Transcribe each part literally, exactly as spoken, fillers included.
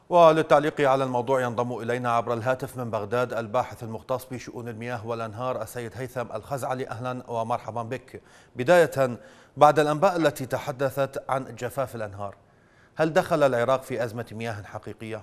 وللتعليق على الموضوع ينضم إلينا عبر الهاتف من بغداد الباحث المختص بشؤون المياه والأنهار السيد هيثم الخزعلي. أهلا ومرحبا بك. بداية، بعد الأنباء التي تحدثت عن جفاف الأنهار، هل دخل العراق في أزمة مياه حقيقية؟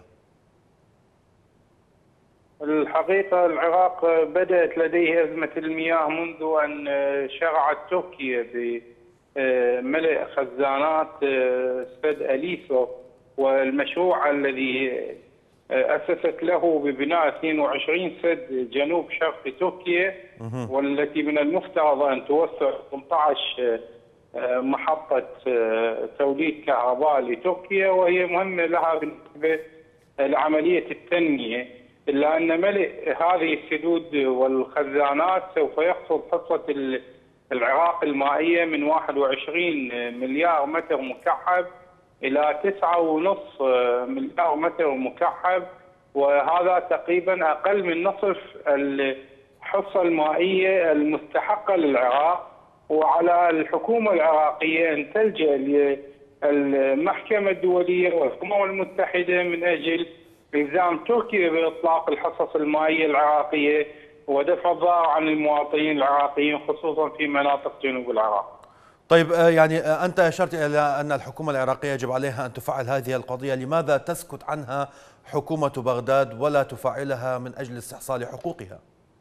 الحقيقة العراق بدأت لديه أزمة المياه منذ أن شرعت تركيا بملء خزانات سد أليسو، والمشروع الذي أسست له ببناء اثنين وعشرين سد جنوب شرق تركيا، والتي من المفترض أن توسع ثمانية عشر محطة توليد كهرباء لتركيا، وهي مهمة لها بالنسبة لعملية التنمية، إلا أن ملء هذه السدود والخزانات سوف يخفض حصة العراق المائية من واحد وعشرين مليار متر مكعب إلى تسعة ونصف مليار متر مكعب، وهذا تقريبا أقل من نصف الحصة المائية المستحقة للعراق. وعلى الحكومة العراقية أن تلجأ للمحكمة الدولية والأمم المتحدة من أجل إلزام تركيا بإطلاق الحصص المائية العراقية ودفع الضرر عن المواطنين العراقيين خصوصا في مناطق جنوب العراق. طيب، يعني أنت أشرت إلى أن الحكومة العراقية يجب عليها أن تفعل هذه القضية، لماذا تسكت عنها حكومة بغداد ولا تفعلها من أجل استحصال حقوقها؟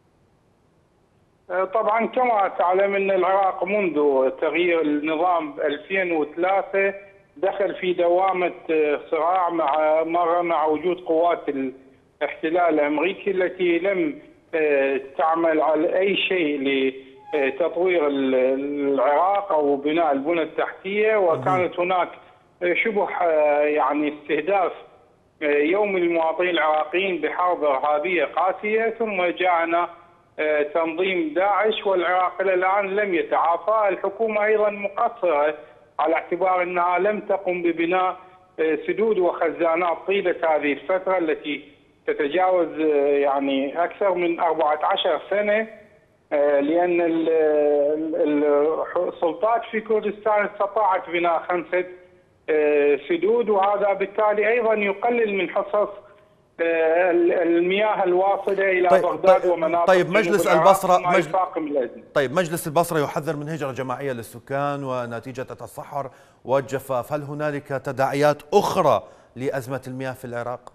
طبعا كما تعلم أن العراق منذ تغيير النظام ألفين وثلاثة دخل في دوامة صراع مع مرة مع وجود قوات الاحتلال الأمريكي التي لم تعمل على أي شيء لتطوير العراق أو بناء البنى التحتية، وكانت هناك شبه يعني استهداف يوم المواطنين العراقيين بحرب إرهابية قاسية، ثم جاءنا تنظيم داعش والعراق إلى الآن لم يتعافى. الحكومة أيضا مقصرة على اعتبار أنها لم تقم ببناء سدود وخزانات طيلة هذه الفترة التي تتجاوز يعني أكثر من أربعة عشر سنة، لأن السلطات في كردستان استطاعت بناء خمسة سدود، وهذا بالتالي أيضا يقلل من حصص المياه الواصلة إلى طيب بغداد طيب ومناطق طيب مجلس البصرة مجل... طيب مجلس البصرة يحذر من هجرة جماعية للسكان ونتيجة التصحر والجفاف، هل هنالك تداعيات أخرى لأزمة المياه في العراق؟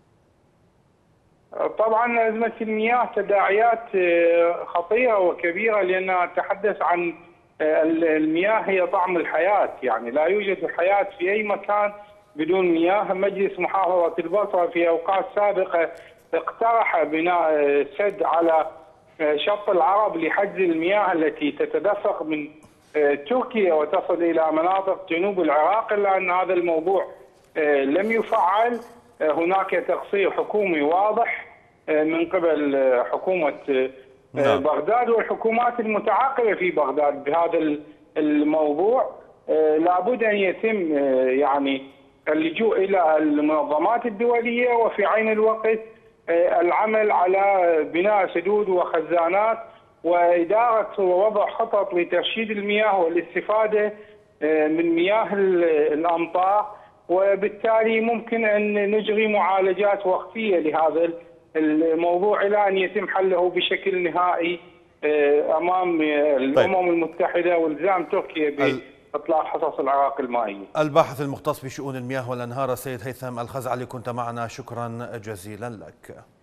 طبعا أزمة المياه تداعيات خطيرة وكبيرة، لأنها تتحدث عن المياه هي طعم الحياة، يعني لا يوجد حياة في أي مكان بدون مياه. مجلس محافظة البصرة في أوقات سابقة اقترح بناء سد على شط العرب لحجز المياه التي تتدفق من تركيا وتصل إلى مناطق جنوب العراق، إلا أن هذا الموضوع لم يفعل. هناك تقصير حكومي واضح من قبل حكومة بغداد والحكومات المتعاقبة في بغداد بهذا الموضوع. لابد أن يتم يعني اللجوء إلى المنظمات الدولية، وفي عين الوقت العمل على بناء سدود وخزانات وإدارة ووضع خطط لترشيد المياه والاستفادة من مياه الأمطار، وبالتالي ممكن أن نجري معالجات وقتية لهذا الموضوع إلى أن يتم حله بشكل نهائي أمام الأمم المتحدة والزام تركيا إطلاق حصص العراق المائية. الباحث المختص بشؤون المياه والأنهار السيد هيثم الخزعلي، كنت معنا، شكرا جزيلا لك.